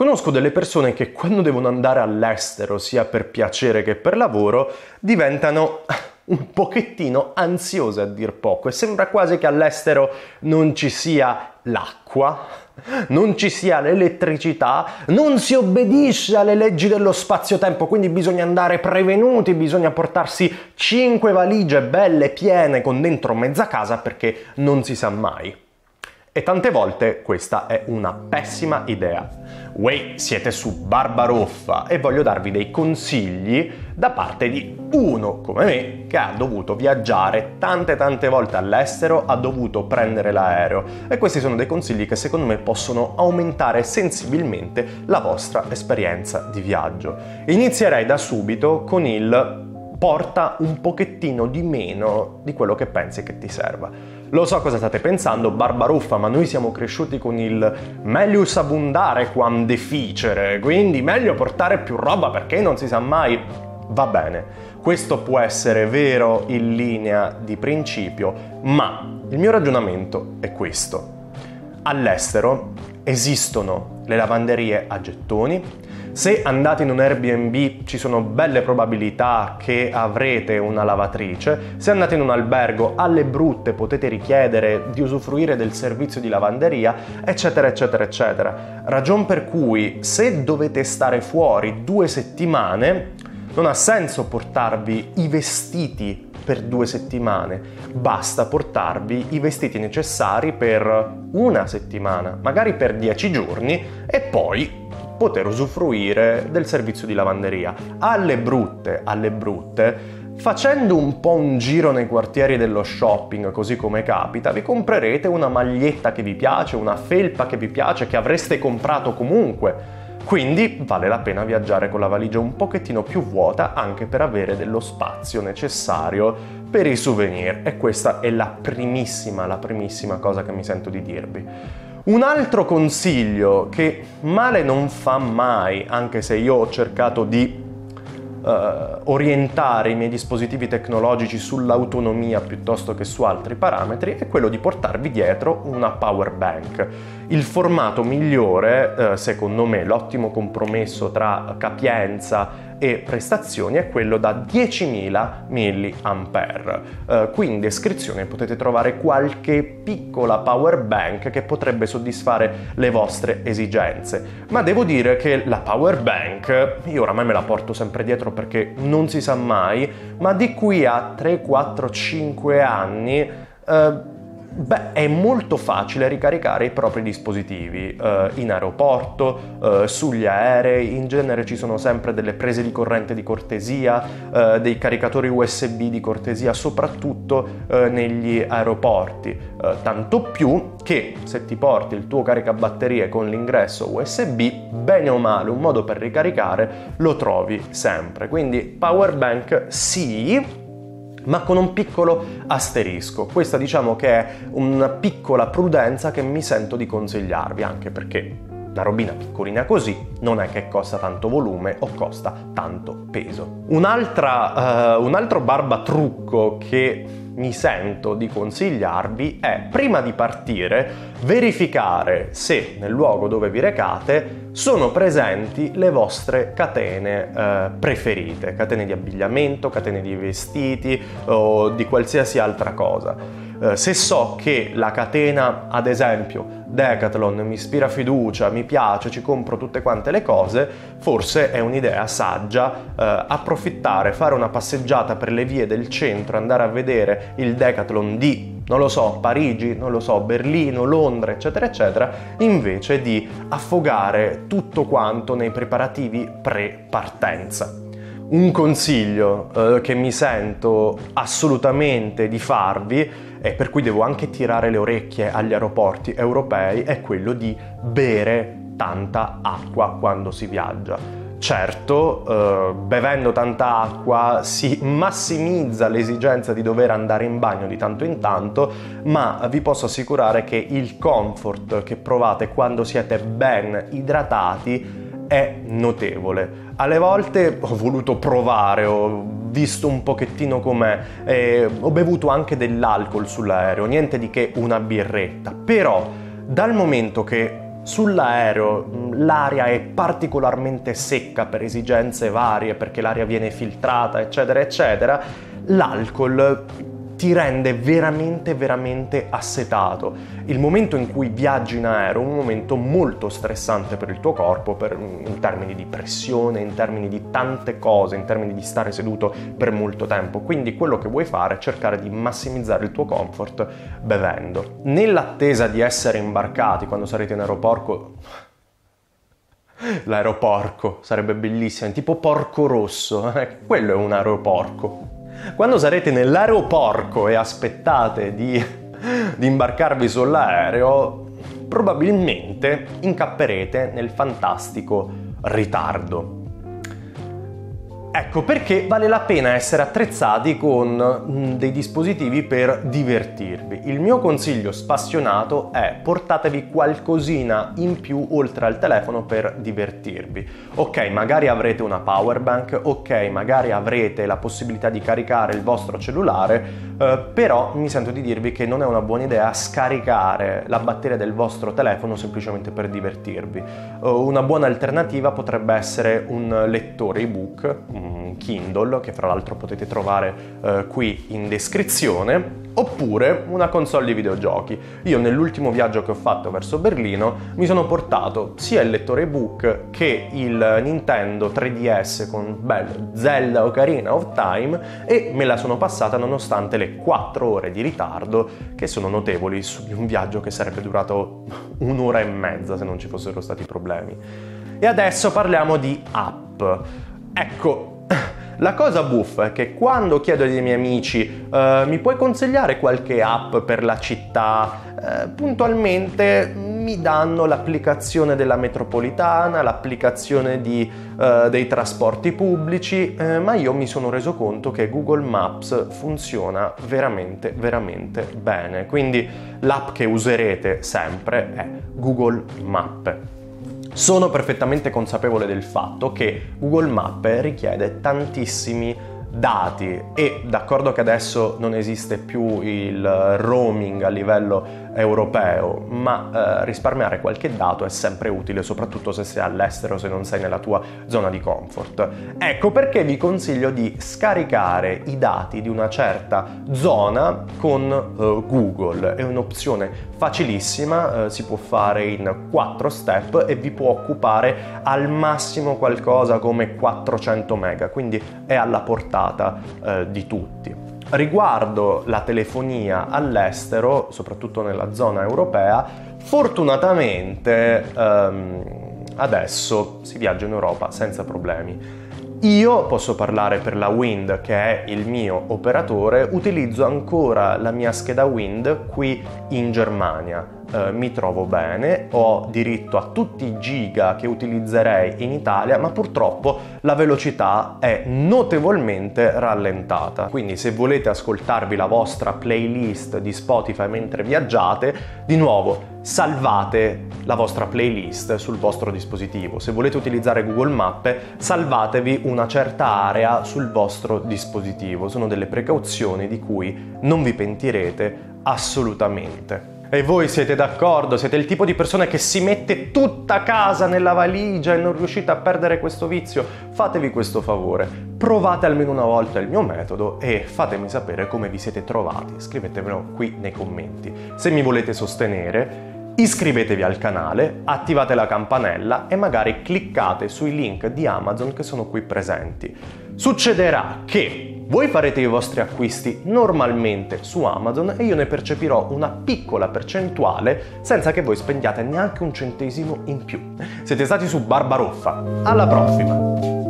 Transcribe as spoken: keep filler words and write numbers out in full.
Conosco delle persone che quando devono andare all'estero, sia per piacere che per lavoro, diventano un pochettino ansiose a dir poco e sembra quasi che all'estero non ci sia l'acqua, non ci sia l'elettricità, non si obbedisce alle leggi dello spazio-tempo, quindi bisogna andare prevenuti, bisogna portarsi cinque valigie belle piene con dentro mezza casa perché non si sa mai. E tante volte questa è una pessima idea. Uè, siete su Barbaroffa e voglio darvi dei consigli da parte di uno come me che ha dovuto viaggiare tante tante volte all'estero, ha dovuto prendere l'aereo e questi sono dei consigli che secondo me possono aumentare sensibilmente la vostra esperienza di viaggio. Inizierei da subito con il porta un pochettino di meno di quello che pensi che ti serva. Lo so cosa state pensando, Barbaroffa, ma noi siamo cresciuti con il melius abundare quam deficere, quindi meglio portare più roba perché non si sa mai. Va bene, questo può essere vero in linea di principio, ma il mio ragionamento è questo. All'estero esistono le lavanderie a gettoni. Se andate in un Airbnb ci sono belle probabilità che avrete una lavatrice, se andate in un albergo alle brutte potete richiedere di usufruire del servizio di lavanderia, eccetera eccetera eccetera. Ragion per cui se dovete stare fuori due settimane non ha senso portarvi i vestiti per due settimane, basta portarvi i vestiti necessari per una settimana, magari per dieci giorni e poi poter usufruire del servizio di lavanderia. Alle brutte, alle brutte, facendo un po' un giro nei quartieri dello shopping, così come capita, vi comprerete una maglietta che vi piace, una felpa che vi piace, che avreste comprato comunque. Quindi vale la pena viaggiare con la valigia un pochettino più vuota anche per avere dello spazio necessario per i souvenir. E questa è la primissima, la primissima cosa che mi sento di dirvi. Un altro consiglio che male non fa mai, anche se io ho cercato di uh, orientare i miei dispositivi tecnologici sull'autonomia piuttosto che su altri parametri, è quello di portarvi dietro una power bank. Il formato migliore, uh, secondo me, l'ottimo compromesso tra capienza e prestazioni è quello da diecimila milliampere. Uh, qui in descrizione potete trovare qualche piccola power bank che potrebbe soddisfare le vostre esigenze, ma devo dire che la power bank, io oramai me la porto sempre dietro perché non si sa mai, ma di qui a tre, quattro, cinque anni uh, Beh, è molto facile ricaricare i propri dispositivi eh, in aeroporto, eh, sugli aerei, in genere ci sono sempre delle prese di corrente di cortesia, eh, dei caricatori U S B di cortesia, soprattutto eh, negli aeroporti, eh, tanto più che se ti porti il tuo caricabatterie con l'ingresso U S B, bene o male, un modo per ricaricare lo trovi sempre. Quindi power bank sì, ma con un piccolo asterisco. Questa diciamo che è una piccola prudenza che mi sento di consigliarvi, anche perché una robina piccolina così non è che costa tanto volume o costa tanto peso. Un'altra, uh, un altro barbatrucco che mi sento di consigliarvi è, prima di partire, verificare se nel luogo dove vi recate sono presenti le vostre catene eh, preferite, catene di abbigliamento, catene di vestiti o di qualsiasi altra cosa. Eh, se so che la catena, ad esempio, Decathlon mi ispira fiducia, mi piace, ci compro tutte quante le cose, forse è un'idea saggia eh, approfittare, fare una passeggiata per le vie del centro, andare a vedere il Decathlon di, non lo so, Parigi, non lo so, Berlino, Londra, eccetera, eccetera, invece di affogare tutto quanto nei preparativi pre-partenza. Un consiglio eh, che mi sento assolutamente di farvi, e per cui devo anche tirare le orecchie agli aeroporti europei, è quello di bere tanta acqua quando si viaggia. Certo, eh, bevendo tanta acqua si massimizza l'esigenza di dover andare in bagno di tanto in tanto, ma vi posso assicurare che il comfort che provate quando siete ben idratati è notevole. Alle volte ho voluto provare, ho visto un pochettino com'è, eh, ho bevuto anche dell'alcol sull'aereo, niente di che una birretta, però dal momento che sull'aereo l'aria è particolarmente secca per esigenze varie, perché l'aria viene filtrata, eccetera, eccetera, l'alcol ti rende veramente, veramente assetato. Il momento in cui viaggi in aereo è un momento molto stressante per il tuo corpo, per, in termini di pressione, in termini di tante cose, in termini di stare seduto per molto tempo. Quindi quello che vuoi fare è cercare di massimizzare il tuo comfort bevendo. Nell'attesa di essere imbarcati, quando sarete in aeroporto... L'aeroporco sarebbe bellissimo, tipo Porco Rosso, eh? Quello è un aeroporco. Quando sarete nell'aeroporto e aspettate di, di imbarcarvi sull'aereo, probabilmente incapperete nel fantastico ritardo. Ecco perché vale la pena essere attrezzati con dei dispositivi per divertirvi. Il mio consiglio spassionato è: portatevi qualcosina in più oltre al telefono per divertirvi. Ok, magari avrete una power bank, ok, magari avrete la possibilità di caricare il vostro cellulare, eh, però mi sento di dirvi che non è una buona idea scaricare la batteria del vostro telefono semplicemente per divertirvi. Uh, una buona alternativa potrebbe essere un lettore ebook, un Kindle, che fra l'altro potete trovare eh, qui in descrizione, oppure una console di videogiochi. Io nell'ultimo viaggio che ho fatto verso Berlino mi sono portato sia il lettore ebook che il Nintendo tre D S con bello Zelda Ocarina of Time, e me la sono passata nonostante le quattro ore di ritardo, che sono notevoli su un viaggio che sarebbe durato un'ora e mezza se non ci fossero stati problemi. E adesso parliamo di app. Ecco, la cosa buffa è che quando chiedo ai miei amici uh, mi puoi consigliare qualche app per la città, uh, puntualmente mi danno l'applicazione della metropolitana, l'applicazione di, uh, dei trasporti pubblici, uh, ma io mi sono reso conto che Google Maps funziona veramente, veramente bene. Quindi l'app che userete sempre è Google Maps. Sono perfettamente consapevole del fatto che Google Maps richiede tantissimi dati e d'accordo che adesso non esiste più il roaming a livello europeo, ma eh, risparmiare qualche dato è sempre utile, soprattutto se sei all'estero, se non sei nella tua zona di comfort. Ecco perché vi consiglio di scaricare i dati di una certa zona con eh, Google. È un'opzione facilissima, eh, si può fare in quattro step e vi può occupare al massimo qualcosa come quattrocento mega, quindi è alla portata eh, di tutti. Riguardo la telefonia all'estero, soprattutto nella zona europea, fortunatamente ehm, adesso si viaggia in Europa senza problemi. Io posso parlare per la Wind, che è il mio operatore, utilizzo ancora la mia scheda Wind qui in Germania. Eh, mi trovo bene, ho diritto a tutti i giga che utilizzerei in Italia, ma purtroppo la velocità è notevolmente rallentata. Quindi se volete ascoltarvi la vostra playlist di Spotify mentre viaggiate, di nuovo salvate la vostra playlist sul vostro dispositivo. Se volete utilizzare Google Maps, salvatevi una certa area sul vostro dispositivo. Sono delle precauzioni di cui non vi pentirete assolutamente. E voi siete d'accordo? Siete il tipo di persone che si mette tutta casa nella valigia e non riuscite a perdere questo vizio? Fatevi questo favore, provate almeno una volta il mio metodo e fatemi sapere come vi siete trovati. Scrivetemelo qui nei commenti. Se mi volete sostenere, iscrivetevi al canale, attivate la campanella e magari cliccate sui link di Amazon che sono qui presenti. Succederà che voi farete i vostri acquisti normalmente su Amazon e io ne percepirò una piccola percentuale senza che voi spendiate neanche un centesimo in più. Siete stati su Barbaroffa. Alla prossima!